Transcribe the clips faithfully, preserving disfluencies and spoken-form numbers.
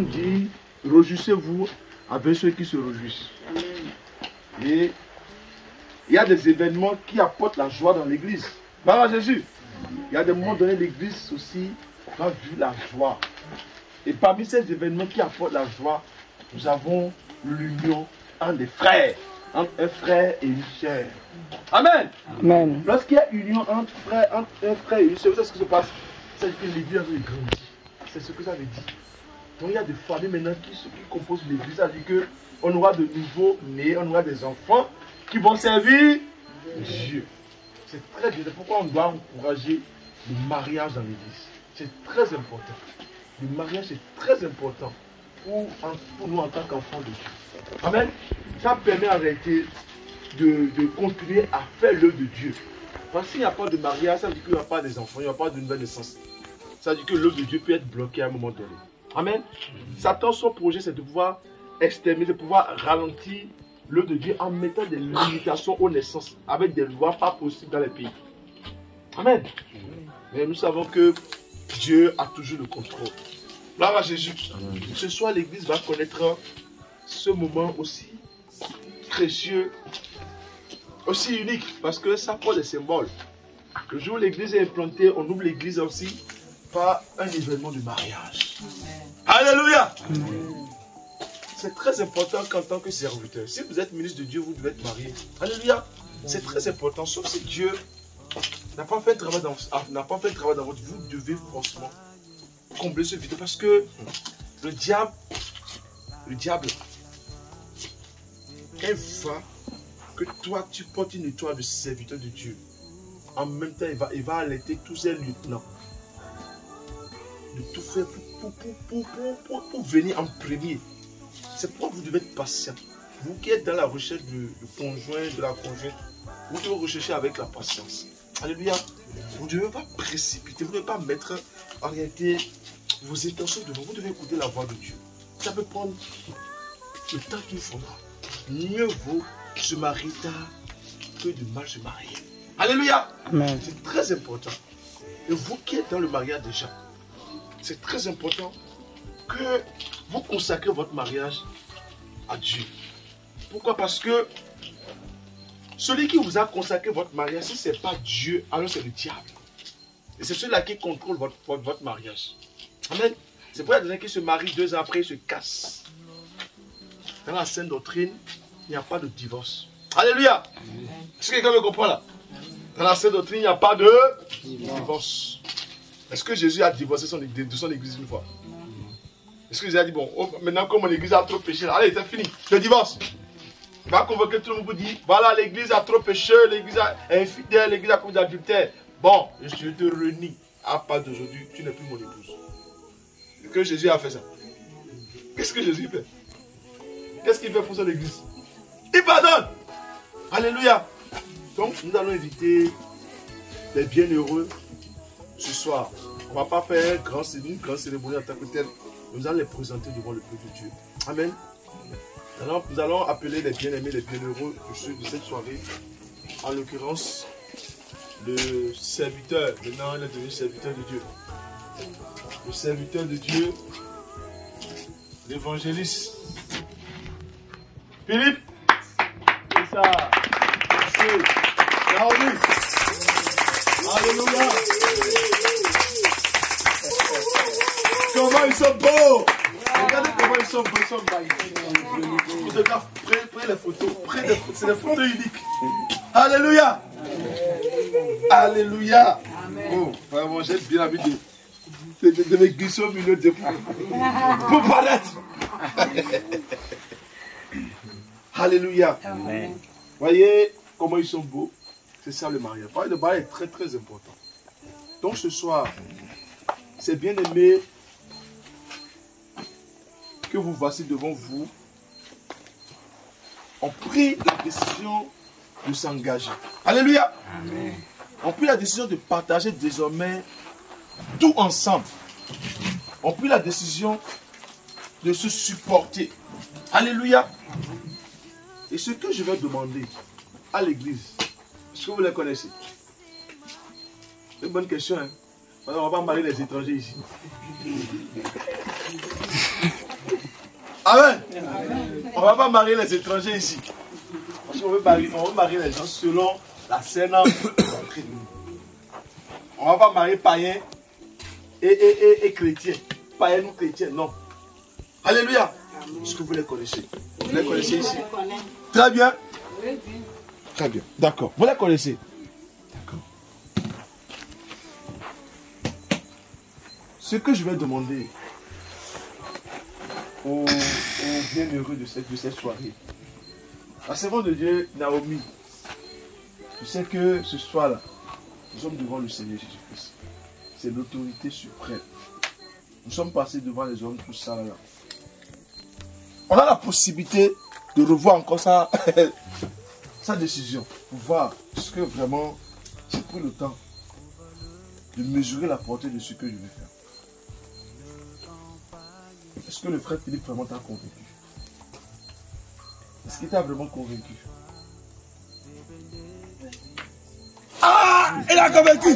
nous dit, réjouissez-vous avec ceux qui se réjouissent. Et il y a des événements qui apportent la joie dans l'église. Par Jésus. Il y a des moments donnés, l'église aussi a vu la joie. Et parmi ces événements qui apportent la joie, nous avons l'union entre des frères, entre un frère et une sœur. Amen. Amen. Lorsqu'il y a union entre, frères, entre un frère et une sœur, vous savez ce qui se passe? Ça veut dire que l'église a grandi. C'est ce que ça veut dire. Donc il y a des familles maintenant qui, qui composent l'église. Ça veut dire qu'on aura de nouveaux nés, on aura des enfants qui vont servir Dieu. C'est très bien. C'est pourquoi on doit encourager le mariage dans l'église. C'est très important. Le mariage est très important pour, pour nous en tant qu'enfants de Dieu. Amen. Ça permet en réalité de, de continuer à faire l'œuvre de Dieu. Parce qu'il n'y a pas de mariage, ça veut dire qu'il n'y a pas des enfants, il n'y a pas de nouvelle naissance. Ça veut dire que l'œuvre de Dieu peut être bloquée à un moment donné. Amen. Satan, son projet, c'est de pouvoir exterminer, de pouvoir ralentir l'œuvre de Dieu en mettant des limitations aux naissances, avec des lois pas possibles dans les pays. Amen. Mais nous savons que Dieu a toujours le contrôle. Là, à Jésus. Amen. Ce soir, l'église va connaître ce moment aussi précieux, aussi unique, parce que ça porte des symboles. Le jour où l'église est implantée, on ouvre l'église aussi par un événement de mariage. Amen. Alléluia. C'est très important qu'en tant que serviteur, si vous êtes ministre de Dieu, vous devez être marié. Alléluia. C'est très important, sauf si Dieu n'a pas fait le travail dans, n'a pas fait le travail dans votre vie, vous devez forcément combler ce vide. Parce que le diable, le diable, il va que toi tu portes une étoile de serviteur de Dieu. En même temps, il va, il va alerter tous ses lieutenants de tout faire pour, pour, pour, pour, pour, pour venir en premier. C'est pourquoi vous devez être patient. Vous qui êtes dans la recherche du conjoint, de la conjointe, vous devez rechercher avec la patience. Alléluia. Vous ne devez pas précipiter, vous ne devez pas mettre en réalité vos intentions devant. Vous devez écouter la voix de Dieu. Ça peut prendre le temps qu'il faudra. Mieux vaut se marier tard que de mal se marier. Alléluia. C'est très important. Et vous qui êtes dans le mariage déjà, c'est très important que vous consacrez votre mariage à Dieu. Pourquoi? Parce que celui qui vous a consacré votre mariage, si ce n'est pas Dieu, alors c'est le diable. Et c'est celui-là qui contrôle votre, votre, votre mariage. Amen. C'est pour ça qu'il y a des gens qui se marient deux ans après, ils se cassent. Dans la sainte doctrine, il n'y a pas de divorce. Alléluia. Est-ce que quelqu'un me comprend là? Dans la sainte doctrine, il n'y a pas de divorce. Est-ce que Jésus a divorcé son, de son église une fois? Est-ce que Jésus a dit, bon, oh, maintenant comme mon église a trop péché, là, allez, c'est fini, je divorce. Il va convoquer tout le monde pour dire, voilà, l'église a trop péché, l'église est infidèle, l'église a commis d'adultère. Bon, je te renie. À part d'aujourd'hui, tu n'es plus mon épouse. Et que Jésus a fait ça. Qu'est-ce que Jésus fait? Qu'est-ce qu'il fait pour son église? Il pardonne. Alléluia. Donc, nous allons inviter les bienheureux ce soir. On ne va pas faire une grande cérémonie en tant que telle. Nous allons les présenter devant le peuple de Dieu. Amen. Alors, nous allons appeler les bien-aimés, les bienheureux de cette soirée. En l'occurrence, le serviteur. Maintenant, il est devenu serviteur de Dieu. Le serviteur de Dieu, l'évangéliste. Philippe. C'est ça. Merci. Bienvenue. Alléluia. Comment ils sont beaux! Regardez comment ils sont beaux, ils sont magnifiques. Photographe, prenez, prenez les photos, prenez les photos, c'est des photos uniques. Alléluia! Alléluia! Oh, vraiment, j'ai bien envie de, de, de, de me glisser au milieu des poules. Pour paraître! Alléluia! Amen. Voyez comment ils sont beaux? C'est ça le mariage. Le mariage est très très important. Donc ce soir, c'est bien aimé que vous voici devant vous, ont pris la décision de s'engager. Alléluia. Amen. On pris la décision de partager désormais tout ensemble. On pris la décision de se supporter. Alléluia. Et ce que je vais demander à l'église, est-ce que vous les connaissez? C'est une bonne question, hein? On ne va pas marier les étrangers ici. Amen. On ne va pas marier les étrangers ici. Parce qu'on veut marier, on veut marier les gens selon la scène. On ne va pas marier païen et, et, et, et chrétien. Païen ou chrétien, non. Alléluia. Est-ce que vous les connaissez? Vous les connaissez ici? Très bien. Très bien. D'accord. Vous les connaissez? D'accord. Ce que je vais demander aux, aux bienheureux de cette, de cette soirée, la servante de Dieu, Naomi, je sais que ce soir-là, nous sommes devant le Seigneur Jésus-Christ. C'est l'autorité suprême. Nous sommes passés devant les hommes, tout ça là. On a la possibilité de revoir encore sa, sa décision pour voir ce que vraiment j'ai pris le temps de mesurer la portée de ce que je vais faire. Est-ce que le frère Philippe vraiment t'a convaincu? Est-ce qu'il t'a vraiment convaincu? Ah! Il a convaincu!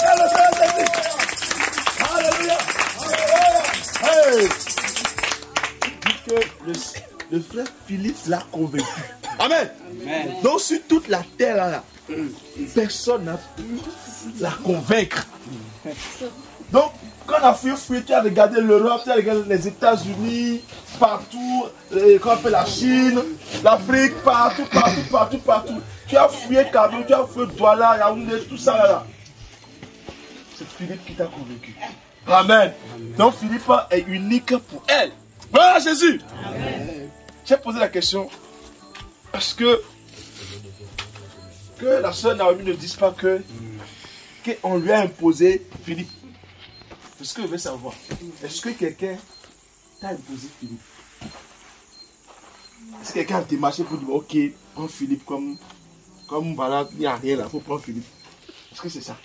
Alléluia! Hey! Que le, le frère Philippe l'a convaincu. Amen. Amen. Donc sur toute la terre là, là personne n'a pu la convaincre. Donc quand on a fui, fui, tu as regardé l'Europe, tu as regardé les États-Unis, partout, euh, quand on fait la Chine, l'Afrique, partout, partout, partout, partout. Tu as fouillé Cameroun, tu as fouillé Douala, Yaoundé, tout ça là. là. C'est Philippe qui t'a convaincu. Amen. Amen. Donc Philippe est unique pour elle. Voilà Jésus. J'ai posé la question. Est-ce que que la sœur Naomi ne dise pas que qu'on lui a imposé Philippe? C'est ce que je veux savoir. Est-ce que quelqu'un t'a imposé Philippe? Est-ce que quelqu'un a démarché pour dire ok, prends Philippe comme comme voilà, il n'y a rien là, il faut prendre Philippe? Est-ce que c'est ça?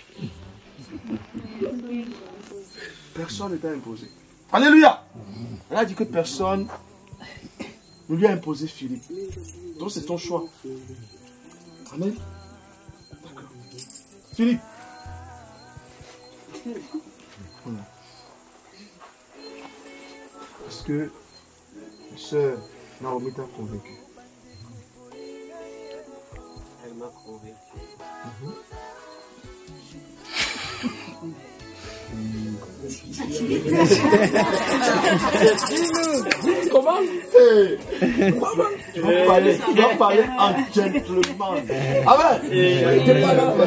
Personne ne t'a imposé. Alléluia. Elle a dit que personne ne lui a imposé Philippe. Donc c'est ton choix. Amen. D'accord. Philippe. Voilà. Est-ce que la sœur Naomi t'a convaincu? Elle m'a convaincu. Mm-hmm. Comment? Hey. Comment? Tu vas parler, tu vas parler en gentleman. Ah ouais? On n'était pas là.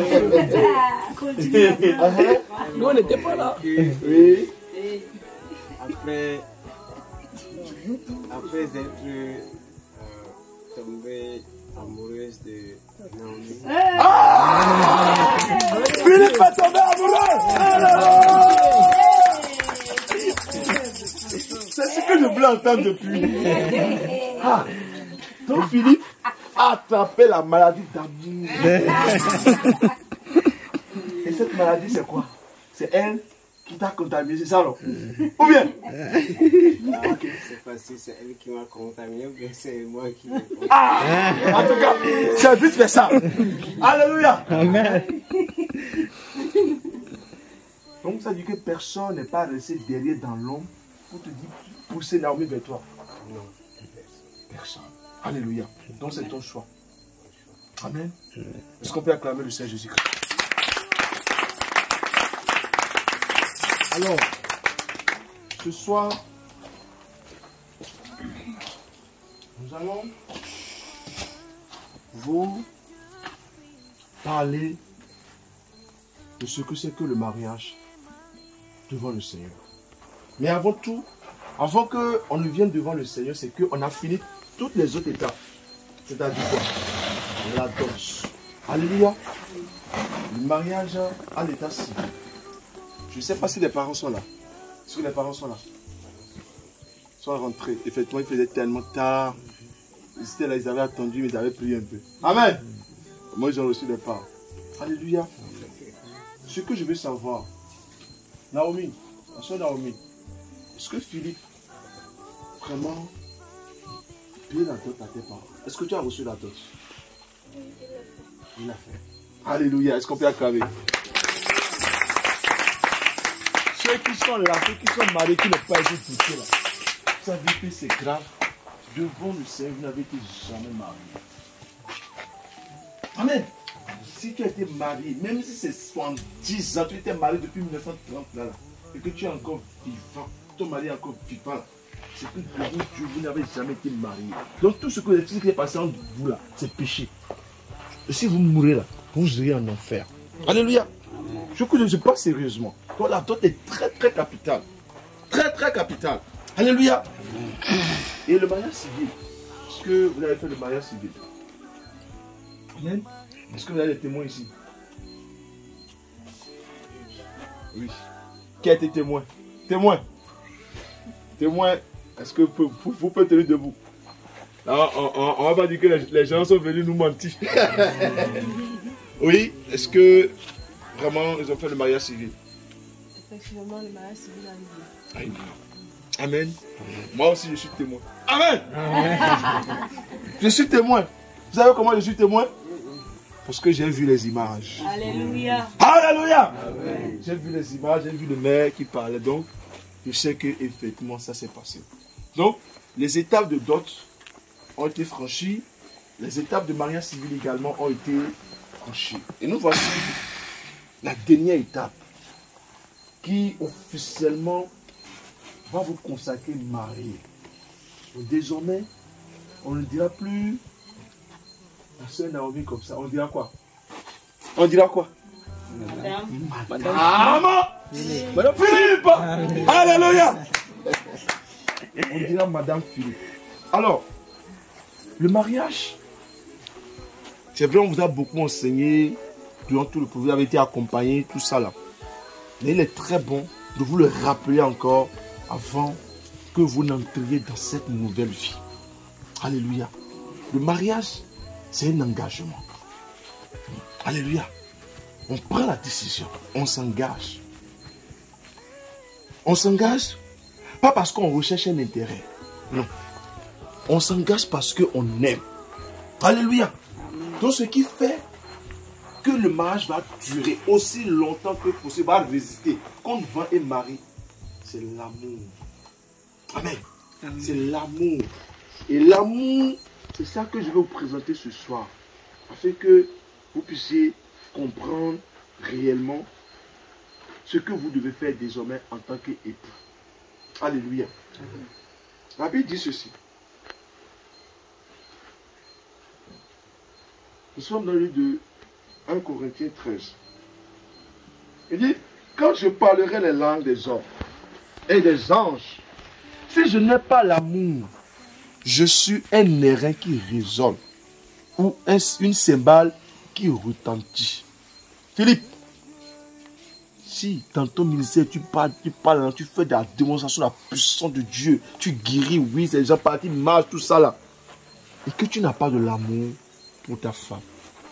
Nous on n'était pas là. Oui. Après, après être euh, tombée amoureuse de Naomi. Ah! Philippe va tomber amoureux! C'est ce que je voulais entendre depuis. Ah. Donc Philippe a attrapé la maladie d'amour. Et cette maladie c'est quoi? C'est elle qui t'a contaminé, c'est ça non? Ou bien? Ok, c'est facile, c'est elle qui m'a contaminé ou bien c'est moi qui l'ai contaminé. Ah! En tout cas, c'est vite fait ça. Alléluia. Amen. Donc ça dit que personne n'est pas resté derrière dans l'ombre pour te dire pousser Naomi vers toi. Non, Personne. Alléluia. Donc c'est ton choix. Amen. Est-ce qu'on peut acclamer le Seigneur Jésus-Christ? Alors, ce soir, nous allons vous parler de ce que c'est que le mariage devant le Seigneur. Mais avant tout, avant qu'on ne vienne devant le Seigneur, c'est qu'on a fini toutes les autres étapes. C'est-à-dire quoi? La danse. Alléluia. Le mariage à l'état civil. Je ne sais pas si les parents sont là. Est-ce que les parents sont là? Ils sont rentrés. Effectivement, il faisait tellement tard. Ils étaient là, ils avaient attendu, mais ils avaient prié un peu. Amen. Moi, j'ai reçu les parents. Alléluia. Ce que je veux savoir, Naomi, la soeur Naomi, est-ce que Philippe vraiment paye la dot à tes parents? Est-ce que tu as reçu la dot? Il l'a fait. Alléluia. Est-ce qu'on peut acclamer? Ceux qui sont là, ceux qui sont mariés, qui n'ont pas été touchés là, ça veut dire que c'est grave. devant le Seigneur, vous n'avez été jamais marié. Amen. Si tu as été marié, même si c'est soixante-dix ans, tu étais marié depuis mille neuf cent trente là, là, et que tu es encore vivant, ton mari est encore vivant, c'est que devant Dieu, vous n'avez jamais été marié. Donc tout ce que ce qui est passé entre vous là, c'est péché. Et si vous mourrez là, vous irez en enfer. Alléluia. Je ne sais pas sérieusement. Toi là, toi tu es très très capital. Très très capital. Alléluia. Et le mariage civil. Est-ce que vous avez fait le mariage civil? Amen. Est-ce que vous avez des témoins ici? Oui. Qui a été témoin? Témoin. Témoin. Est-ce que vous, vous, vous pouvez tenir debout? Là, on, on, on va pas dire que les, les gens sont venus nous mentir. Oui. Est-ce que vraiment ils ont fait le mariage civil? Effectivement, le mariage civil a lieu. Amen. Moi aussi je suis témoin. Amen. Je suis témoin. Vous savez comment je suis témoin? Parce que j'ai vu les images. Alléluia. Alléluia. J'ai vu les images, j'ai vu le maire qui parlait. Donc, je sais que effectivement ça s'est passé. Donc, les étapes de dot ont été franchies. Les étapes de mariage civil également ont été franchies. Et nous voici la dernière étape qui officiellement va vous consacrer marié. Donc, désormais, on ne dira plus la sœur Naomi comme ça. On dira quoi? On dira quoi? Madame. Madame. Madame Philippe. Alléluia. On dira Madame Philippe. Alors, le mariage, c'est vrai, on vous a beaucoup enseigné durant tout le cours. Vous avez été accompagné, tout ça là. Mais il est très bon de vous le rappeler encore avant que vous n'entriez dans cette nouvelle vie. Alléluia. Le mariage, c'est un engagement. Alléluia. On prend la décision. On s'engage. On s'engage pas parce qu'on recherche un intérêt. Non. On s'engage parce qu'on aime. Alléluia. Donc ce qui fait que le mariage va durer aussi longtemps que possible, va résister. Quand vent est marié, c'est l'amour. Amen. Amen. C'est l'amour. Et l'amour, c'est ça que je vais vous présenter ce soir. Afin que vous puissiez comprendre réellement ce que vous devez faire désormais en tant qu'époux. Alléluia. Amen. La Bible dit ceci. Nous sommes dans le livre de un Corinthiens treize. Il dit, quand je parlerai les langues des hommes et des anges, si je n'ai pas l'amour, je suis un airain qui résonne ou un, une cymbale qui retentit. Philippe, si dans ton ministère tu parles, tu parles, tu fais de la démonstration de la puissance de Dieu, tu guéris, oui, ces gens partent, ils marchent, tout ça là, et que tu n'as pas de l'amour pour ta femme,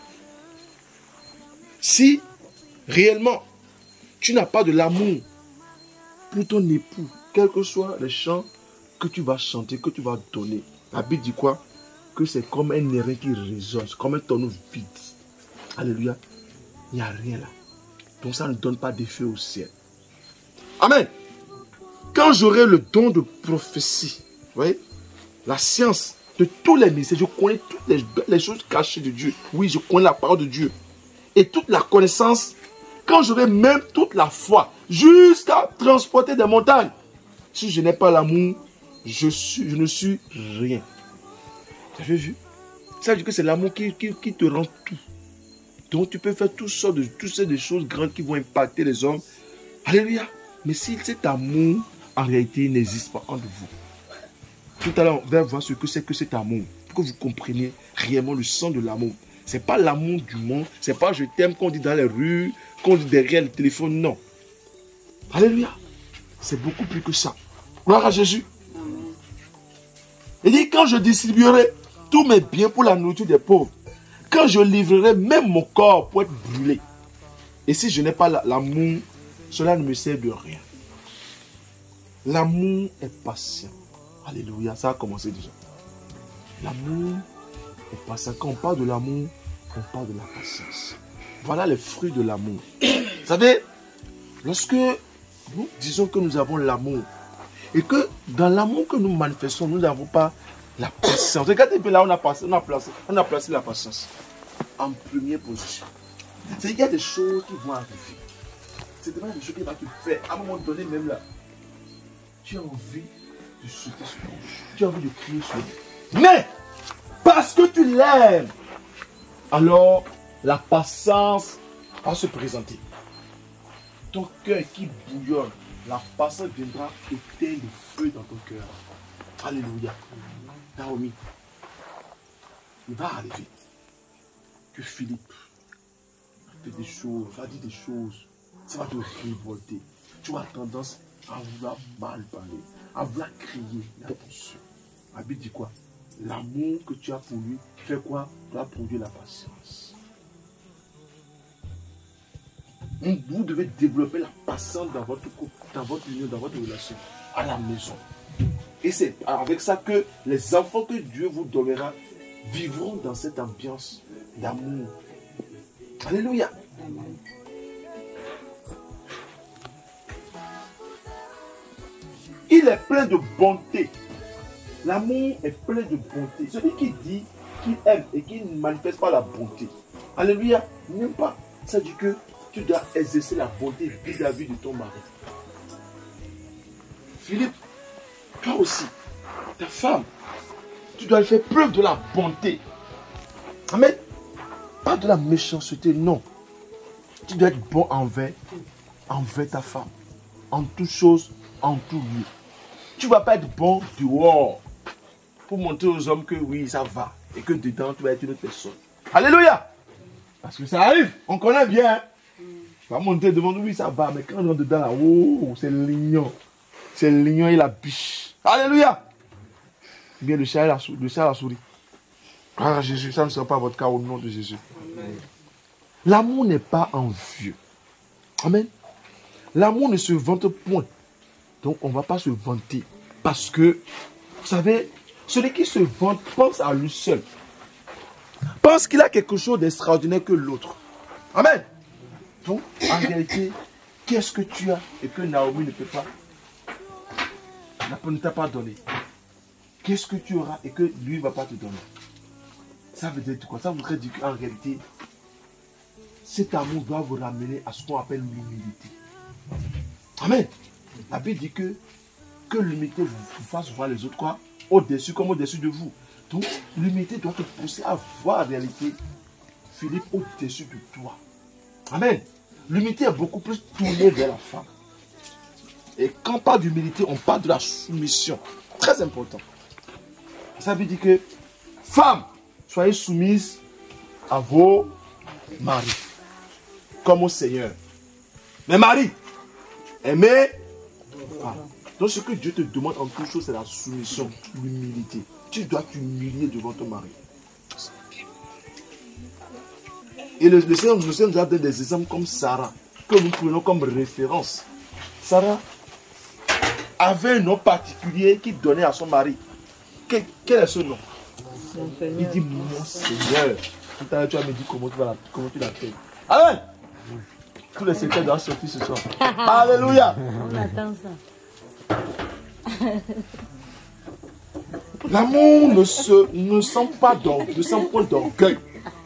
si réellement tu n'as pas de l'amour pour ton époux, quels que soient les chants que tu vas chanter, que tu vas donner, la Bible dit quoi? Que c'est comme un airain qui résonne, c'est comme un tonneau vide. Alléluia. Il n'y a rien là. Donc ça ne donne pas d'effet au ciel. Amen. Quand j'aurai le don de prophétie, vous voyez, la science de tous les mystères, je connais toutes les, les choses cachées de Dieu. Oui, je connais la parole de Dieu. Et toute la connaissance, quand j'aurai même toute la foi, jusqu'à transporter des montagnes. Si je n'ai pas l'amour, je, suis, je ne suis rien. Vous avez vu? Ça veut dire que c'est l'amour qui, qui, qui te rend tout. Donc tu peux faire toutes sortes de, toutes sortes de choses grandes qui vont impacter les hommes. Alléluia. Mais si cet amour, en réalité, n'existe pas entre vous. Tout à l'heure, on va voir ce que c'est que cet amour. Pour que vous compreniez réellement le sens de l'amour. Ce n'est pas l'amour du monde. Ce n'est pas je t'aime qu'on dit dans les rues, qu'on dit derrière le téléphone. Non. Alléluia. C'est beaucoup plus que ça. Gloire à Jésus. Il dit, quand je distribuerai tous mes biens pour la nourriture des pauvres, quand je livrerai même mon corps pour être brûlé, et si je n'ai pas l'amour, cela ne me sert de rien. L'amour est patient. Alléluia, ça a commencé déjà. L'amour est patient. Quand on parle de l'amour, on parle de la patience. Voilà les fruits de l'amour. Vous savez, lorsque nous disons que nous avons l'amour, et que dans l'amour que nous manifestons, nous n'avons pas La patience. Regardez un peu là, on a, passé, on, a placé, on a placé la patience en première position. C'est qu'il y a des choses qui vont arriver. C'est des choses qui vont te faire. À un moment donné, même là, tu as envie de sauter sur lui. Tu as envie de crier sur lui. Mais, parce que tu l'aimes, alors la patience va se présenter. Ton cœur qui bouillonne, la patience viendra éteindre le feu dans ton cœur. Alléluia. Naomi, il va arriver que Philippe a fait des choses, a dit des choses, ça va te révolter. Tu as tendance à vouloir mal parler, à vouloir crier. Mais attention, la Bible dit quoi? L'amour que tu as pour lui fait quoi? Doit produire la patience. Vous devez développer la patience dans votre couple, dans votre union, dans votre relation, à la maison. Et c'est avec ça que les enfants que Dieu vous donnera vivront dans cette ambiance d'amour. Alléluia. Il est plein de bonté. L'amour est plein de bonté. Celui qui dit qu'il aime et qui ne manifeste pas la bonté. Alléluia. N'aime pas. Ça dit que tu dois exercer la bonté vis-à-vis de ton mari. Philippe, toi aussi, ta femme, tu dois faire preuve de la bonté. Amen. Pas de la méchanceté, non. Tu dois être bon envers, envers ta femme. En toutes choses, en tout lieu. Tu ne vas pas être bon dehors pour montrer aux hommes que oui, ça va. Et que dedans, tu vas être une autre personne. Alléluia. Parce que ça arrive, on connaît bien. Hein? Tu vas monter devant nous, oui, ça va. Mais quand on rentre dedans, là, oh, c'est l'ignon. C'est l'ignon et la biche. Alléluia. Bien le chat et la, le chat et la souris. Ah, Jésus, ça ne sera pas votre cas au nom de Jésus. L'amour n'est pas envieux. Amen. L'amour ne se vante point. Donc, on ne va pas se vanter. Parce que, vous savez, celui qui se vante pense à lui seul. Pense qu'il a quelque chose d'extraordinaire que l'autre. Amen. Donc, en réalité, qu'est-ce que tu as et que Naomi ne peut pas, ne t'a pas donné? Qu'est-ce que tu auras et que lui ne va pas te donner? Ça veut dire quoi? Ça voudrait dire qu'en réalité, cet amour doit vous ramener à ce qu'on appelle l'humilité. Amen. La Bible dit que, que l'humilité vous, vous fasse voir les autres quoi? Au-dessus comme au-dessus de vous. Donc, l'humilité doit te pousser à voir en réalité Philippe au-dessus de toi. Amen. L'humilité est beaucoup plus tournée vers la femme. Et quand on parle d'humilité, on parle de la soumission. Très important. Ça veut dire que, femmes, soyez soumises à vos maris. Comme au Seigneur. Mais maris, aimez vos femmes. Donc ce que Dieu te demande en toute chose, c'est la soumission, l'humilité. Tu dois t'humilier devant ton mari. Et le, le Seigneur nous a donné des exemples comme Sarah, que nous prenons comme référence. Sarah avait un nom particulier qu'il donnait à son mari. Quel, quel est ce nom? Il dit mon Seigneur. Tout à l'heure, tu vas me dire comment tu, comment tu l'appelles. Amen. Tous les secrets doivent sortir ce soir. Alléluia. On attend ça. L'amour ne se ne sent pas d'orgueil, ne sent pas d'orgueil.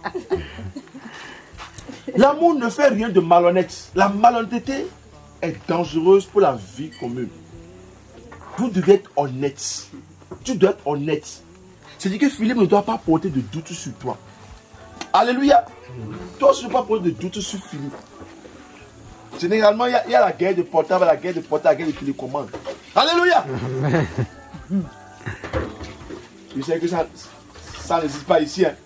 L'amour ne fait rien de malhonnête. La malhonnêteté est dangereuse pour la vie commune. Vous devez être honnête. Tu dois être honnête. C'est-à-dire que Philippe ne doit pas porter de doute sur toi. Alléluia. Toi aussi, ne dois pas porter de doute sur Philippe. Généralement, il y, a, il y a la guerre de portable, la guerre de portable, la guerre de télécommande. Alléluia. Je sais que ça, ça n'existe pas ici. Hein.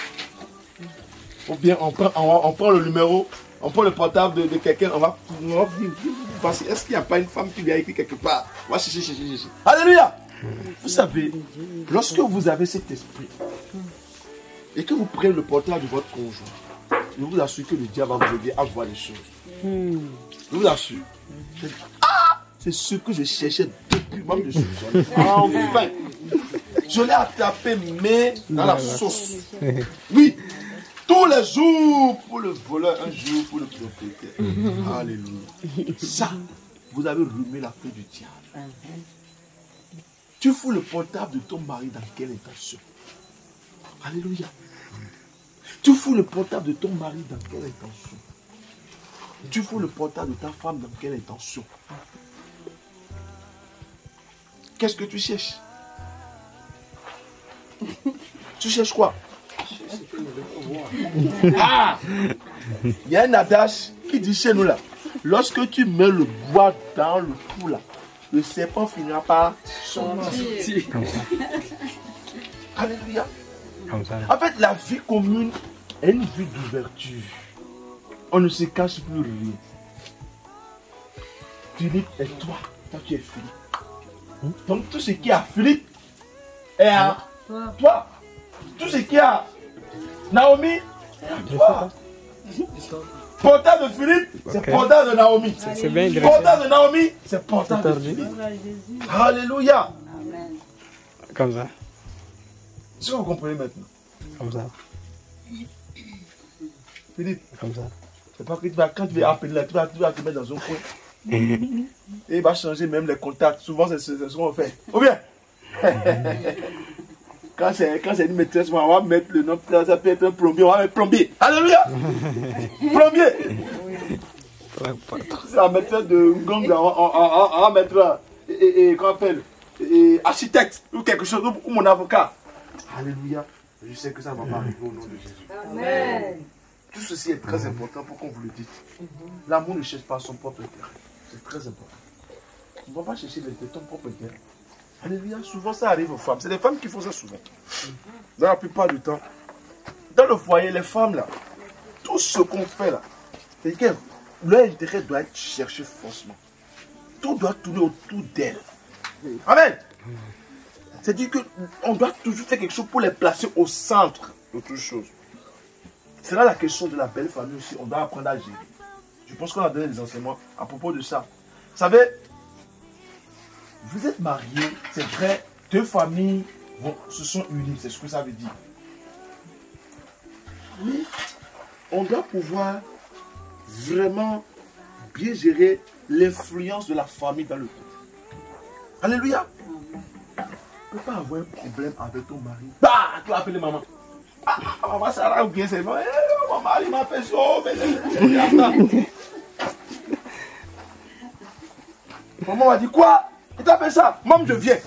Ou bien on prend, on, on prend le numéro, on prend le portable de, de quelqu'un, on va, on va voici, est-ce qu'il n'y a pas une femme qui lui a écrit quelque part? On va chercher, chercher, chercher. Alléluia. Vous savez, lorsque vous avez cet esprit et que vous prenez le portable de votre conjoint, je vous assure que le diable va vous aider à voir les choses. Je vous assure. Ah, c'est ce que je cherchais depuis même de ce jour. Enfin, je l'ai attrapé, mais dans la sauce. Oui, tous les jours pour le voleur, un jour pour le propriétaire. Alléluia. Ça, vous avez remis la feu du diable. Tu fous le portable de ton mari dans quelle intention? Alléluia. Tu fous le portable de ton mari dans quelle intention? Tu fous le portable de ta femme dans quelle intention? Qu'est-ce que tu cherches? Tu cherches quoi? Ah! Il y a un adage qui dit chez nous là, lorsque tu mets le bois dans le trou là, le serpent finira par sortir. Alléluia. En fait, la vie commune est une vie d'ouverture. On ne se cache plus rien. Philippe est toi. Toi, tu es Philippe. Donc, tout ce qui a Philippe est à toi. toi. Tout ce qui a Naomi est à toi. Portable de Philippe, c'est okay. Portable de Naomi. C'est bien portable de Naomi, c'est portable de Philippe. Alléluia. Amen. Comme ça. Est-ce que vous comprenez maintenant? Comme ça. Philippe. Comme ça. C'est pas que tu vas, quand tu vas appeler là, tu vas, tu vas te mettre dans un coin. Et il va changer même les contacts. Souvent, c'est ce qu'on fait. Ou bien Quand c'est une maîtresse, on va mettre le nom, ça peut être un plombier, on va mettre plombier. Alléluia. Plombier. C'est la maîtresse de Ngong, on va mettre, et, et, comment on appelle, et, architecte, ou quelque chose, ou mon avocat. Alléluia. Je sais que ça va m'arriver au nom de Jésus. Amen. Tout ceci est très important pour qu'on vous le dise. L'amour ne cherche pas son propre intérêt. C'est très important. On ne va pas chercher ton propre intérêt. Alléluia, souvent ça arrive aux femmes. C'est les femmes qui font ça souvent. Dans la plupart du temps. Dans le foyer, les femmes là, tout ce qu'on fait là, c'est que leur intérêt doit être cherché forcément. Tout doit tourner autour d'elles. Amen. C'est-à-dire qu'on doit toujours faire quelque chose pour les placer au centre de toute chose. C'est là la question de la belle famille aussi. On doit apprendre à gérer. Je pense qu'on a donné des enseignements à propos de ça. Vous savez, vous êtes mariés, c'est vrai, deux familles vont, se sont unies, c'est ce que ça veut dire. Mais on doit pouvoir vraiment bien gérer l'influence de la famille dans le couple. Alléluia. Tu ne peux pas avoir un problème avec ton mari. Bah, tu vas appeler maman. Ah, maman, ça va bien, c'est vrai. Mon mari m'a fait ça. Maman m'a dit quoi? Tu as fait ça? Maman, je viens.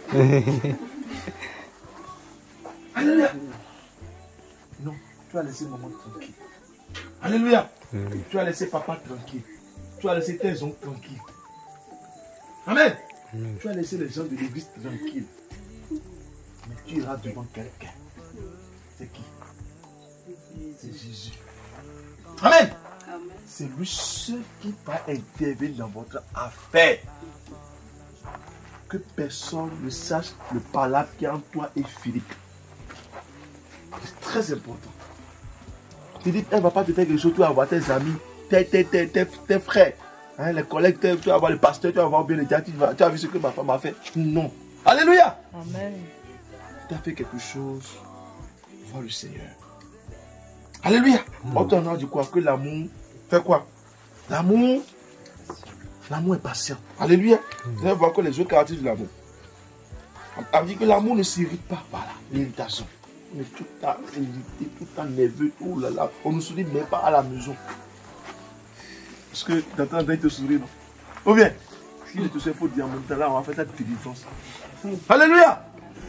Alléluia. Non, tu as laissé maman tranquille. Alléluia. Tu as laissé papa tranquille. Tu as laissé tes oncles tranquilles. Amen. Tu as laissé les gens de l'église tranquilles. Mais tu iras devant quelqu'un. C'est qui? C'est Jésus. Amen. C'est lui seul qui va intervenir dans votre affaire. Que personne ne sache le palabre qui est en toi et Philippe. C'est très important. Philippe, elle ne va pas te faire quelque chose, tu vas avoir tes amis, tes, tes, tes, tes, tes frères, hein, les collègues, tu vas avoir le pasteur, tu vas avoir bien le diable, tu, tu as vu ce que ma femme a fait. Non. Alléluia. Amen. Tu as fait quelque chose, vois le Seigneur. Alléluia. Mm. On t'en a dit quoi? Que l'amour fait quoi? L'amour, l'amour est patient. Alléluia. Mm. Vous allez voir que les autres caractéristiques de l'amour. On dit que l'amour ne s'irrite pas. Voilà, l'irritation. On est tout le temps irrité, tout le temps nerveux. Oh là là, on ne sourit même pas à la maison. Parce que dans ton temps, il te sourit, non? Ou bien, s'il ne te sourit pas dire en même temps, là, on va faire ta délivrance. Mm. Alléluia.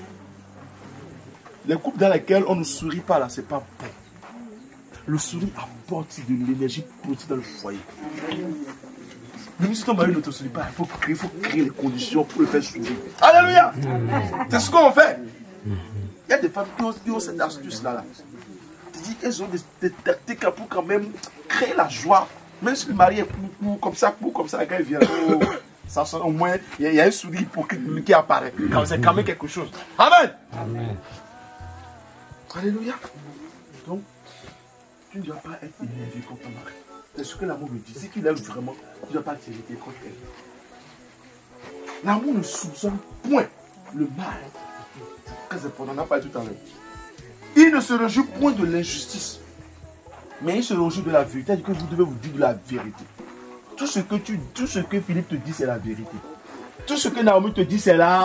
Les couples dans lesquels on ne sourit pas, là, c'est pas bon. Le sourire apporte de l'énergie positive dans le foyer. Même si ton mari ne te sourit pas, il faut créer, il faut créer les conditions pour le faire sourire. Alléluia. C'est ce qu'on fait. Il y a des femmes qui ont, qui ont cette astuce-là. Là. C'est-à-dire qu'elles ont des, des tactiques pour quand même créer la joie. Même si le mari est pou, pou, comme ça, pou, comme ça, quand il vient, oh, ça sent au moins, il y, y a un sourire hypocrite qui apparaît. C'est quand même quelque chose. Amen. Amen. Alléluia. Donc, tu ne dois pas être énervé contre ton mari. C'est ce que l'amour me dit. Si tu l'aimes vraiment, tu ne dois pas t'irriter contre elle. L'amour ne soupçonne point le mal. C'est très important, on n'a pas dit tout à l'heure. Il ne se réjouit point de l'injustice, mais il se réjouit de la vérité. C'est-à-dire que vous devez vous dire de la vérité. Tout ce que, tu, tout ce que Philippe te dit, c'est la vérité. Tout ce que Naomi te dit, c'est la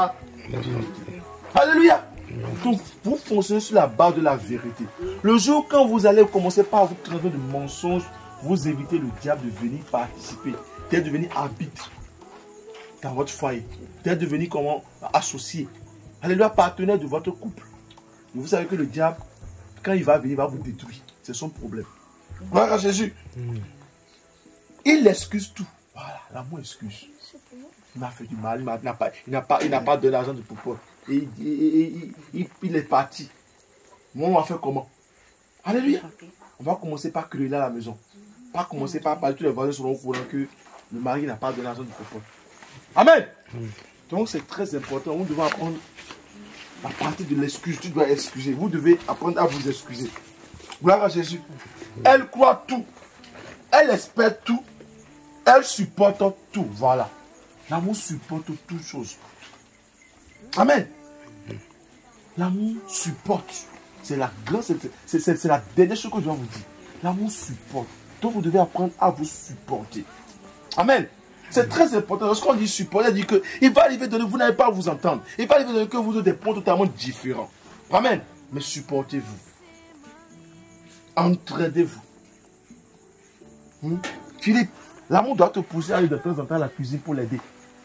Alléluia. Donc, vous fonctionnez sur la base de la vérité. Le jour quand vous allez commencer par vous traiter de mensonges, vous évitez le diable de venir participer, peut-être de venir habiter dans votre foyer, peut-être de venir comment associer. Alléluia, partenaire de votre couple. Et vous savez que le diable, quand il va venir, il va vous détruire. C'est son problème. Voilà Jésus. Mm. Il excuse tout. Voilà, l'amour excuse. Il m'a fait du mal, il n'a pas, il n'a pas, il n'a pas donné l'argent de Popo. Et, et, et, et, il, il est parti. Moi, on va faire comment? Alléluia. On va commencer par crier à la maison. Pas commencer par parler, tous les voisins seront au courant que le mari n'a pas donné l'argent de Popo. Amen. Mm. Donc c'est très important. Nous devons apprendre à partir de l'excuse. Tu dois excuser. Vous devez apprendre à vous excuser. Gloire à Jésus. Elle croit tout. Elle espère tout. Elle supporte tout. Voilà. L'amour supporte toutes choses. Amen. L'amour supporte. C'est la grande, c'est la dernière chose que je dois vous dire. L'amour supporte. Donc vous devez apprendre à vous supporter. Amen. C'est très important. Lorsqu'on dit supporter, on dit que il va arriver de vous n'allez pas vous entendre. Il va arriver de que vous avez des points totalement différents. Amen. Mais supportez-vous. Entraidez-vous. Hmm? Philippe, l'amour doit te pousser à aller de temps en temps à la cuisine pour l'aider.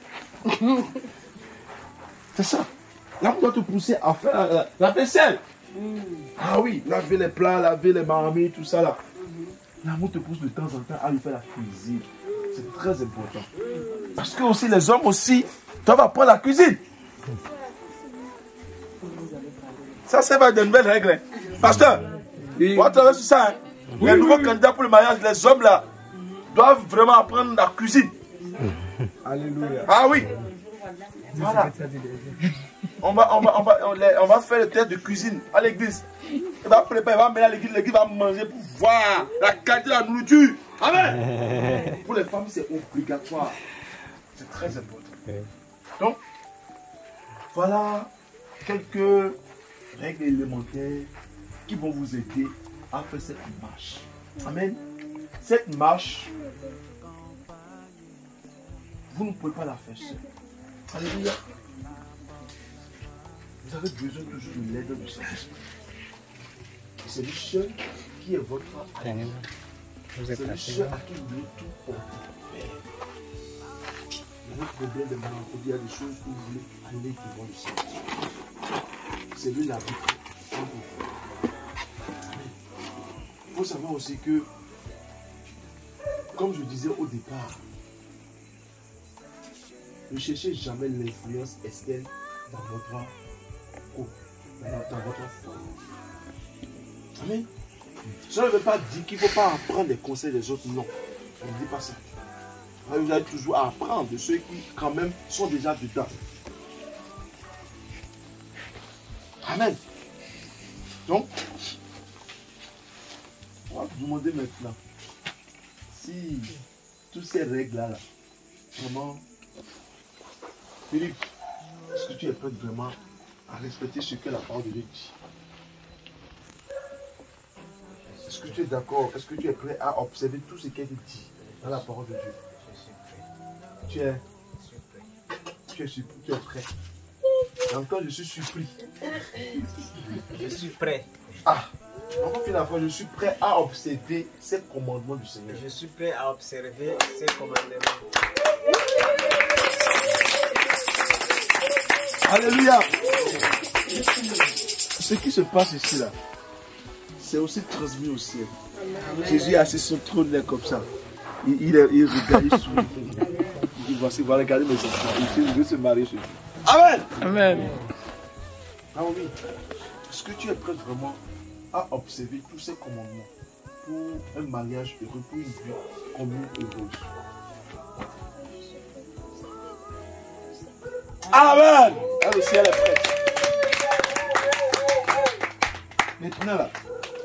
C'est ça. L'amour doit te pousser à faire la, la vaisselle. Mm. Ah oui, laver les plats, laver les marmites, tout ça là. Mm-hmm. L'amour te pousse de temps en temps à lui faire la cuisine. C'est très important. Parce que aussi les hommes aussi doivent apprendre la cuisine. Ça, c'est pas de nouvelles règles. Pasteur, on va travailler sur ça. Hein. Les oui, nouveaux oui, candidats pour le mariage, les hommes là, doivent vraiment apprendre la cuisine. Alléluia. Ah oui. Voilà. On va, on va, on va, on, les, on va faire le test de cuisine à l'église. Il va préparer, il va mener à l'église, l'église va manger pour voir la qualité de la nourriture. Amen. Pour les femmes, c'est obligatoire. C'est très important. Donc, voilà quelques règles élémentaires qui vont vous aider à faire cette marche. Amen. Cette marche, vous ne pouvez pas la faire seul. Alléluia. Vous avez besoin toujours de l'aide du Saint-Esprit. C'est lui seul qui est votre ami. C'est lui seul à qui vous devez tout porter. Il y a des problèmes de maladie, il y a des choses que vous voulez aller devant le Saint-Esprit. C'est lui la vie. Il faut savoir aussi que, comme je disais au départ, ne cherchez jamais l'influence externe dans votre couple, dans votre foyer. Amen. Ça ne veut pas dire qu'il ne faut pas apprendre les conseils des autres, non. On ne dit pas ça. Vous allez toujours apprendre de ceux qui, quand même, sont déjà dedans. Amen. Donc, on va vous demander maintenant si toutes ces règles-là, là, vraiment, Philippe, est-ce que tu es prêt vraiment à respecter ce que la parole de Dieu dit? Est-ce que tu es d'accord? Est-ce que tu es prêt à observer tout ce qu'elle dit dans la parole de Dieu? Tu es, tu es, tu es prêt? Encore, je suis surpris. Je suis prêt. Ah, encore une fois, je suis prêt à observer ces commandements du Seigneur. Je suis prêt à observer ces commandements. Alléluia. Ce qui se passe ici là, c'est aussi transmis au ciel. Jésus est assis sur son trône là comme ça. Il, il, il regarde, il sourit. Il dit voici, voilà, regardez mes enfants. Il veut se marier chez lui. Amen. Amen. Ah oui. Est-ce que tu es prêt vraiment à observer tous ces commandements pour un mariage heureux, pour une vie commune heureuse? Amen. Ah, le ciel est prêt. Maintenant là,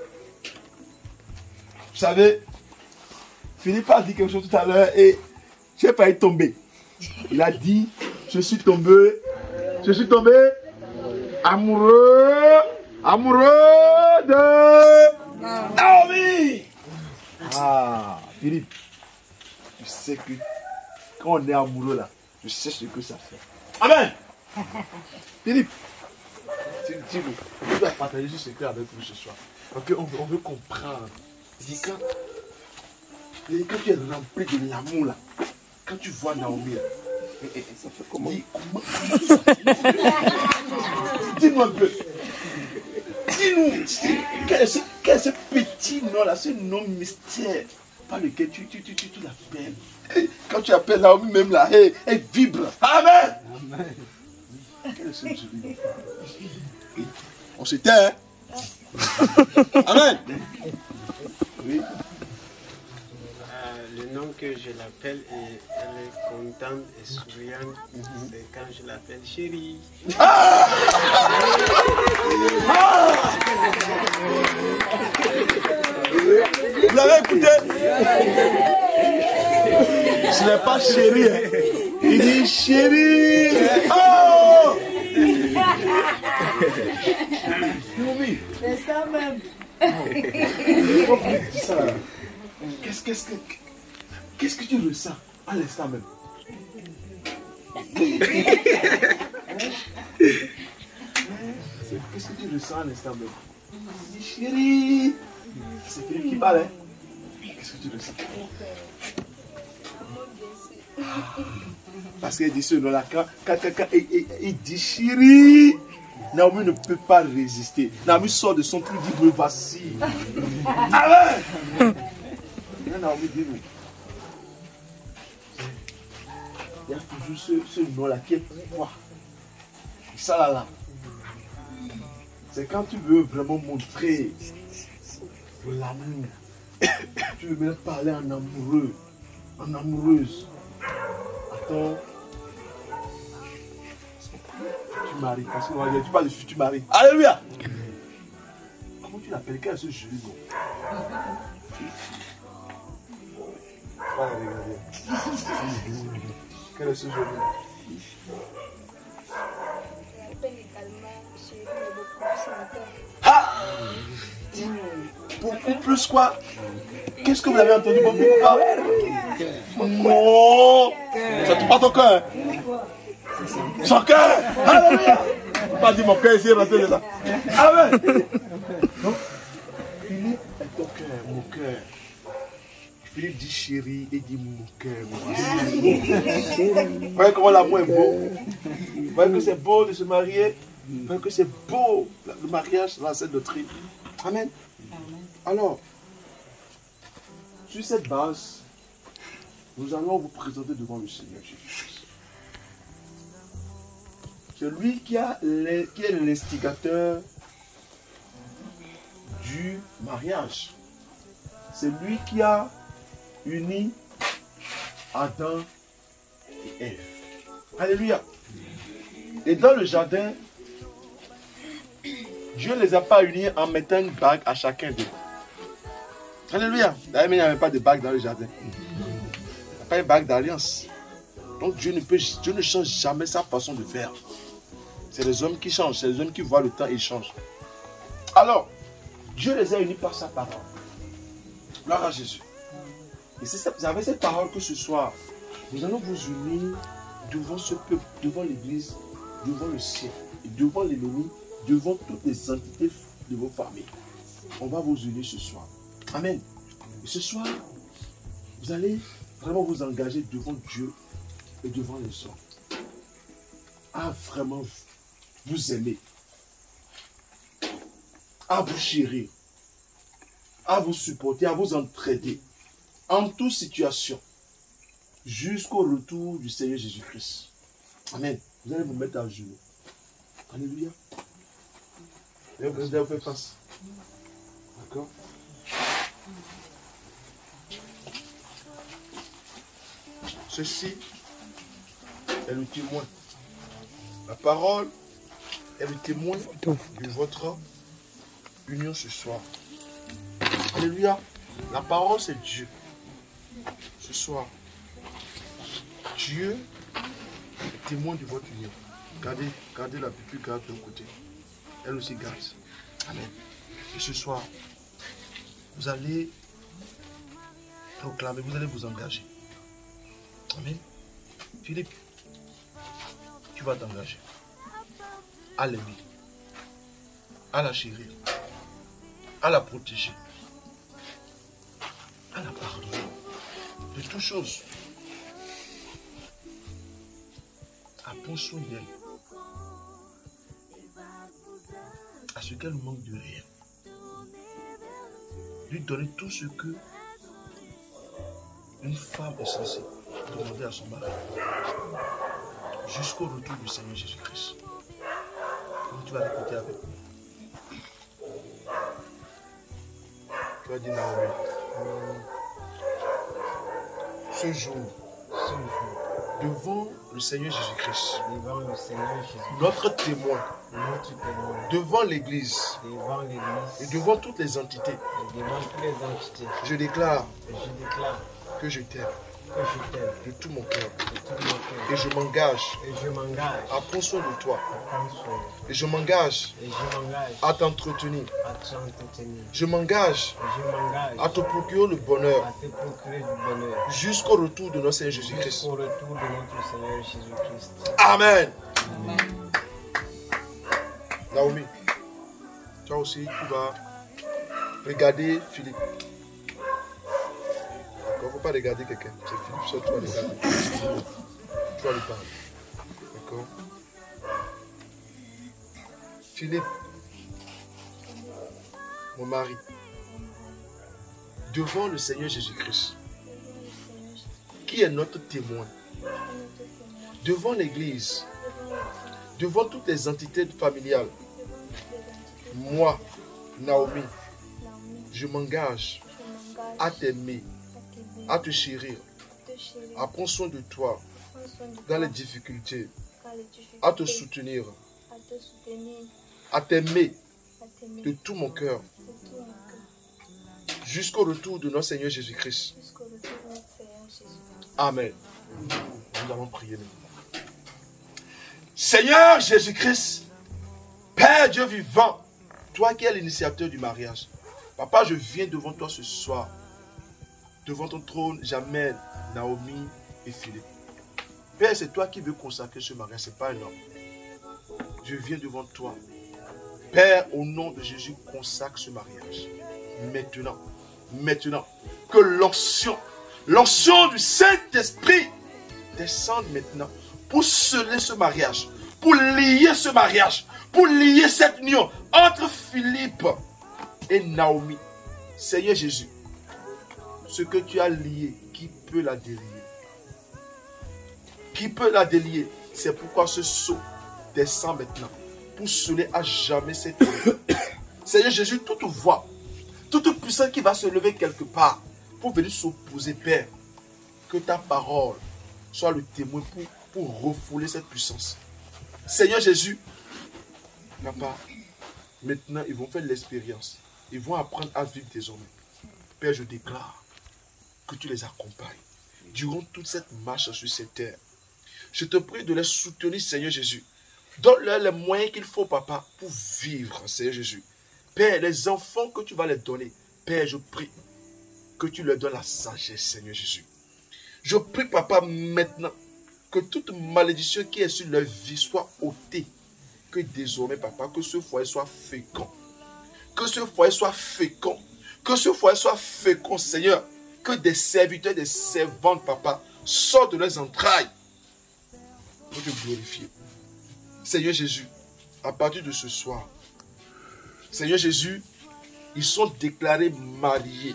vous savez, Philippe a dit quelque chose tout à l'heure et j'ai failli tomber. Il a dit, je suis tombé, je suis tombé amoureux, amoureux de Naomi. Ah, Philippe, tu sais que quand on est amoureux là, je sais ce que ça fait. Amen. Philippe, dis-nous, tu vas partager ce secret avec nous ce soir. Ok, on veut, on veut comprendre. Dis quand, quand tu es rempli de l'amour là, quand tu vois Naomi là, ça fait comment? Dis, comment dis-nous un peu. Dis-nous, quel est ce, quel est ce petit nom là, ce nom mystère par lequel tu, tu, tu, tu, tu l'appelles. Quand tu appelles Naomi même là, elle, elle vibre. Amen. Amen. Quel est ce joli nom? On s'était, hein? Amen. Oui. Euh, le nom que je l'appelle, et elle est contente et souriante. Mm-hmm. C'est quand je l'appelle chérie. Ah! Ah! Vous l'avez écouté? Ce n'est pas chérie. Hein. Il dit chérie. Oh! C'est ça même. Qu'est-ce qu'est-ce que qu'est-ce que tu ressens à l'instant même? Qu'est-ce que tu ressens à l'instant même? Chérie, c'est Philippe qui parle, hein? Qu'est-ce que tu ressens? Parce qu'il dit ce nom-là, quand, quand, quand, quand il, il, il dit chérie, Naomi ne peut pas résister. Naomi sort de son truc, dit me voici. Amen. Naomi dit nous. Il y a toujours ce, ce nom-là qui est pour moi. Ça là là. C'est quand tu veux vraiment montrer l'amour. Tu veux même parler en amoureux, en amoureuse. Attends. Tu maries, parce que tu parles de futur mari. Alléluia! Comment tu l'appelles? Quel est ce joli nom? Voilà, regardez. Quel est ce joli nom? Ah! Beaucoup plus quoi? Qu'est-ce que vous avez entendu beaucoup pas? Non! Ça te part ton cœur? Son cœur! Alléluia! Pas dit mon cœur ici, rentrez dedans. Amen! Donc, Philippe est ton cœur, mon cœur. Philippe dit chérie et dit mon cœur. Vous voyez comment l'amour est beau? Vous voyez que c'est beau de se marier? Vous voyez que c'est beau le mariage dans cette doctrine? Amen. Alors, sur cette base, nous allons vous présenter devant le Seigneur Jésus. C'est lui qui, a les, qui est l'instigateur du mariage. C'est lui qui a uni Adam et Ève. Alléluia. Et dans le jardin, Dieu ne les a pas unis en mettant une bague à chacun d'eux. Alléluia. D'ailleurs, il n'y avait pas de bague dans le jardin. Il n'y a pas une bague d'alliance. Donc Dieu ne, peut, Dieu ne change jamais sa façon de faire. C'est les hommes qui changent. C'est les hommes qui voient le temps et ils changent. Alors, Dieu les a unis par sa parole. Gloire à Jésus. Et c'est avec cette parole que ce soir, nous allons vous unir devant ce peuple, devant l'église, devant le ciel, et devant l'ennemi, devant toutes les entités de vos familles. On va vous unir ce soir. Amen. Et ce soir, vous allez vraiment vous engager devant Dieu et devant les hommes. À vraiment vous aimer. À vous chérir. À vous supporter, à vous entraider. En toute situation. Jusqu'au retour du Seigneur Jésus-Christ. Amen. Vous allez vous mettre à genoux. Alléluia. Et vous allez vous faire face. D'accord? Ceci est le témoin. La parole est le témoin de votre union ce soir. Alléluia. La parole, c'est Dieu. Ce soir, Dieu est témoin de votre union. Gardez, gardez la pupille, garde de l'autre côté. Elle aussi garde. Amen. Et ce soir, vous allez proclamer, vous allez vous engager. Amen. Philippe, tu vas t'engager. à l'aimer, à la chérir, à la protéger, à la pardonner de toutes choses. Apprends soin d'elle. À ce qu'elle manque de rien. Lui donner tout ce que une femme est censée demander à son mari. Jusqu'au retour du Seigneur Jésus-Christ. Donc tu vas répéter avec moi. Tu vas dire Naomi. Ce jour, Ce jour, devant le Seigneur Jésus-Christ, devant le Seigneur Jésus, notre témoin, notre témoin, devant l'Église devant l'Église et devant toutes les entités, et devant toutes les entités, je déclare je déclare que je t'aime que je t'aime de tout mon cœur de tout mon cœur et je m'engage et je m'engage à prendre soin de toi à prendre soin et je m'engage et je m'engage à t'entretenir. à t'entretenir Je m'engage et je m'engage à te procurer le bonheur à te procurer du bonheur jusqu'au retour de notre Seigneur Jésus-Christ. jusqu'au retour de notre Seigneur Jésus-Christ. Amen. Amen. Naomi, toi aussi, tu vas regarder Philippe. Il ne faut pas regarder quelqu'un. C'est Philippe seul, tu vas regarder. Tu vas lui parler. D'accord? Philippe, mon mari, devant le Seigneur Jésus-Christ, qui est notre témoin, devant l'Église, devant toutes les entités familiales, moi, Naomi, je m'engage à t'aimer, à te chérir, à prendre soin de toi dans les difficultés, à te soutenir, à t'aimer de tout mon cœur jusqu'au retour de notre Seigneur Jésus-Christ. Amen. Nous allons prier maintenant. Seigneur Jésus-Christ, Père Dieu vivant, toi qui es l'initiateur du mariage, Papa, je viens devant toi ce soir. Devant ton trône, j'amène Naomi et Philippe. Père, c'est toi qui veux consacrer ce mariage, ce n'est pas un homme. Je viens devant toi. Père, au nom de Jésus, consacre ce mariage. Maintenant, maintenant, que l'onction, l'onction du Saint-Esprit descende maintenant pour sceller ce mariage, pour lier ce mariage, pour lier cette union entre Philippe et Naomi. Seigneur Jésus, ce que tu as lié, qui peut la délier? Qui peut la délier? C'est pourquoi ce sceau descend maintenant pour sceller à jamais cette union. Seigneur Jésus, toute voix, toute puissance qui va se lever quelque part pour venir s'opposer, Père, que ta parole soit le témoin pour, pour refouler cette puissance. Seigneur Jésus, Papa, maintenant ils vont faire l'expérience. Ils vont apprendre à vivre désormais. Père, je déclare que tu les accompagnes durant toute cette marche sur cette terre. Je te prie de les soutenir, Seigneur Jésus. Donne-leur les moyens qu'il faut, Papa, pour vivre, Seigneur Jésus. Père, les enfants que tu vas leur donner, Père, je prie que tu leur donnes la sagesse, Seigneur Jésus. Je prie, Papa, maintenant, que toute malédiction qui est sur leur vie soit ôtée. Que désormais, Papa, que ce foyer soit fécond. Que ce foyer soit fécond. Que ce foyer soit fécond, Seigneur. Que des serviteurs, des servantes, Papa, sortent de leurs entrailles pour te glorifier. Seigneur Jésus, à partir de ce soir, Seigneur Jésus, ils sont déclarés mariés.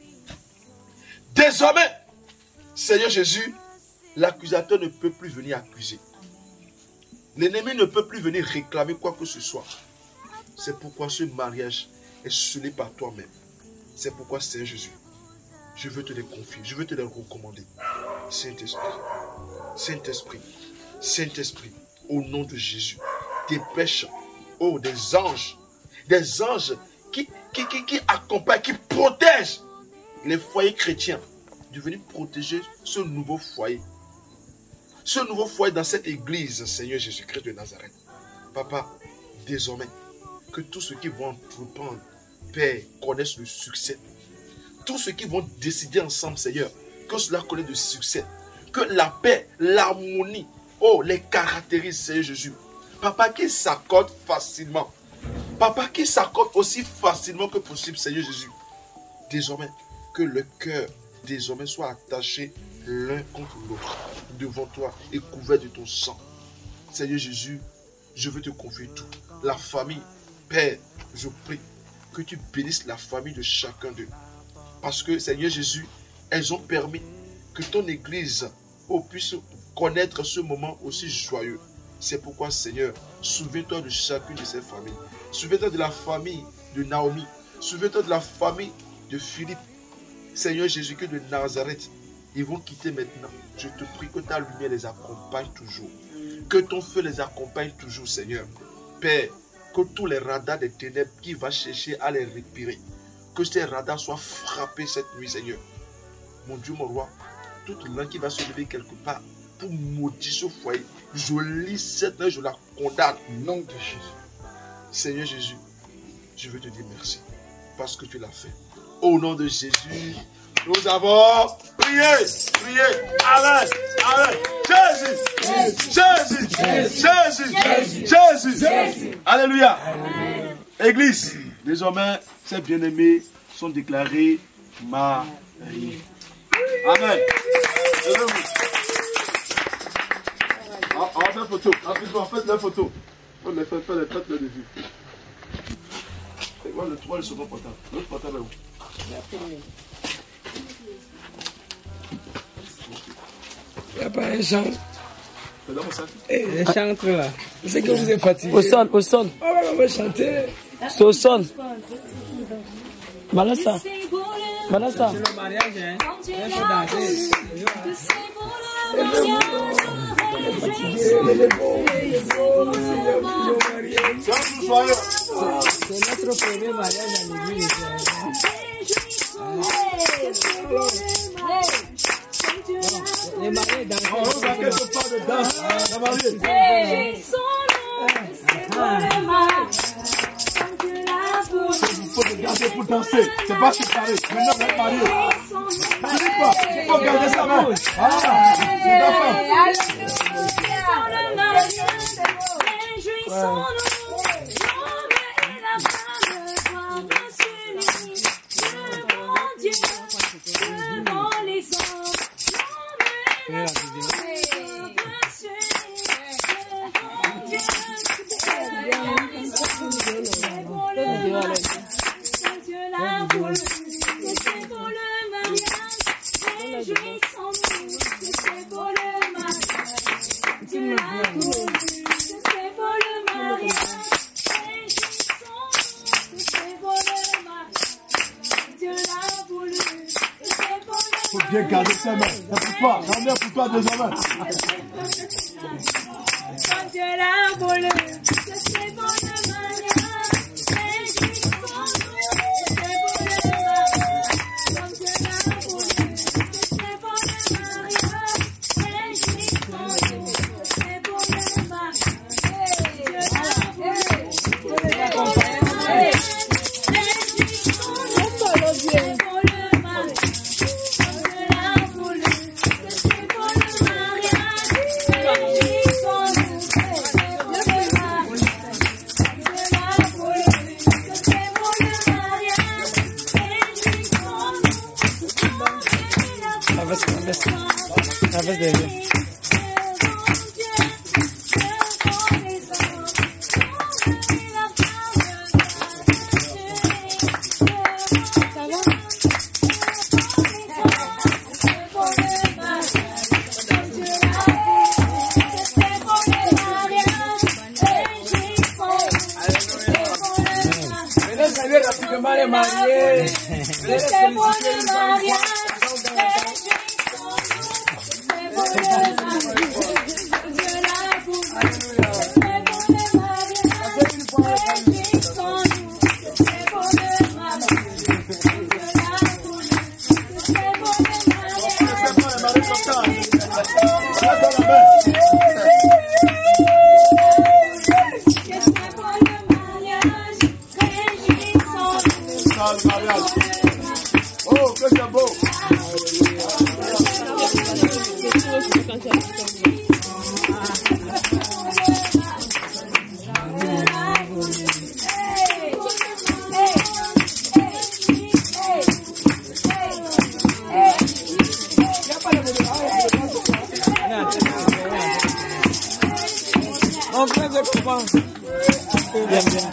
Désormais, Seigneur Jésus, l'accusateur ne peut plus venir accuser. L'ennemi ne peut plus venir réclamer quoi que ce soit. C'est pourquoi ce mariage est scellé par toi-même. C'est pourquoi, Seigneur Jésus, je veux te les confier, je veux te les recommander. Saint-Esprit, Saint-Esprit, Saint-Esprit, au nom de Jésus, dépêche, oh, des anges, des anges qui, qui, qui, qui accompagnent, qui protègent les foyers chrétiens, de venir protéger ce nouveau foyer. Ce nouveau foyer dans cette église, Seigneur Jésus-Christ de Nazareth. Papa, désormais, que tous ceux qui vont entreprendre, Père, connaissent le succès. Tous ceux qui vont décider ensemble, Seigneur, que cela connaît le succès. Que la paix, l'harmonie, oh, les caractérise, Seigneur Jésus. Papa qui s'accorde facilement. Papa qui s'accorde aussi facilement que possible, Seigneur Jésus. Désormais, que le cœur, désormais, soit attaché l'un contre l'autre, devant toi et couvert de ton sang. Seigneur Jésus, je veux te confier tout. La famille, Père, je prie que tu bénisses la famille de chacun d'eux. Parce que, Seigneur Jésus, elles ont permis que ton Église oh, puisse connaître ce moment aussi joyeux. C'est pourquoi, Seigneur, souviens-toi de chacune de ces familles. Souviens-toi de la famille de Naomi. Souviens-toi de la famille de Philippe. Seigneur Jésus, que de Nazareth, ils vont quitter maintenant. Je te prie que ta lumière les accompagne toujours. Que ton feu les accompagne toujours, Seigneur. Père, que tous les radars des ténèbres qui vont chercher à les répirer, que ces radars soient frappés cette nuit, Seigneur. Mon Dieu, mon roi, toute l'un qui va se lever quelque part pour maudire ce foyer, je lis cette nuit, je la condamne au nom de Jésus. Seigneur Jésus, je veux te dire merci parce que tu l'as fait. Au nom de Jésus, nous avons prié, prié. Amen, amen. Jésus, Jésus, Jésus, Jésus, Jésus, Jésus. Alléluia. Amen. Église, désormais, ces bien-aimés sont déclarés mariés. Amen. On va faire photo. Faites la photo. Faites la photo de vue. Et moi, le trois, le second portable. L'autre portable est où? Il n'y a pas un chant. Le chantre là. C'est que vous êtes fatigué. Au son, au son. On va chanter. C'est au son. Malassa. Malassa. C'est le mariage, hein. Il faut danser. C'est notre premier mariage à l'église. Les mariés dansent. On ne s'inquiète pas de danse. Les mariés. Il faut te garder pour danser. C'est pas séparé. Maintenant, vous êtes mariés. Il faut garder sa main. Ah, c'est la femme. Faut bien garder sa main. Ça pour toi. J'en viens pour toi désormais. Oh, que c'est beau! comment? Bien, bien.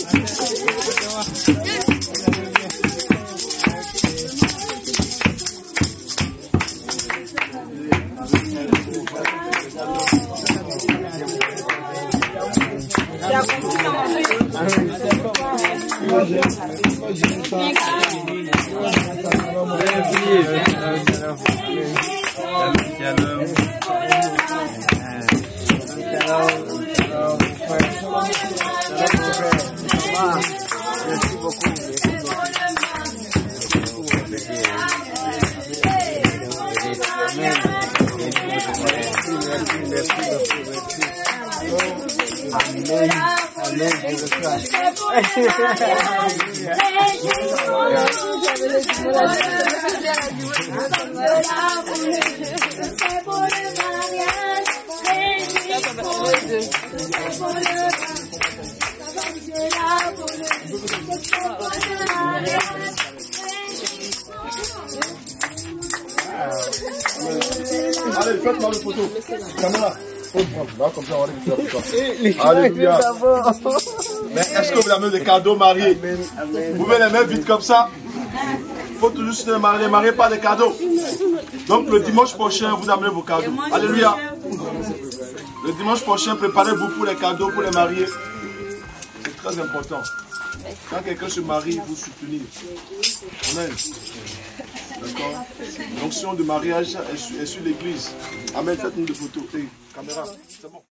Allez, faites-moi une photo. Caméra. Là, comme ça, on va aller faire la photo. Alléluia. Mais est-ce que vous avez des cadeaux mariés? Vous pouvez les mettre vite comme ça. Il faut toujours se marier, marier pas des cadeaux. Donc le dimanche prochain, vous amenez vos cadeaux. Alléluia. Le dimanche prochain, préparez-vous pour les cadeaux, pour les mariés. C'est très important. Quand quelqu'un se marie, il faut soutenir. Amen. D'accord? L'onction de mariage est sur, est sur l'église. Amen. Faites-nous des photos. Hey, caméra, c'est bon.